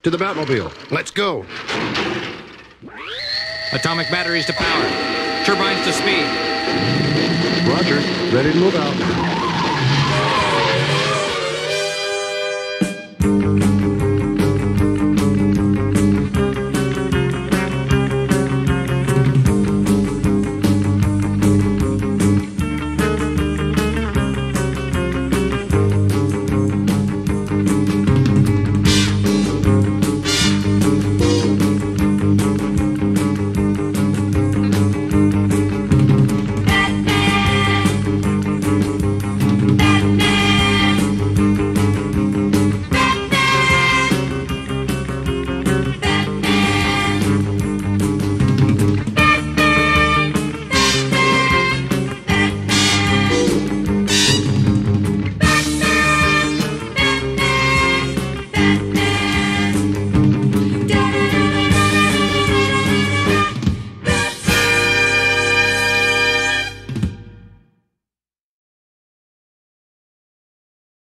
To the Batmobile. Let's go. Atomic batteries to power. Turbines to speed. Roger. Ready to move out.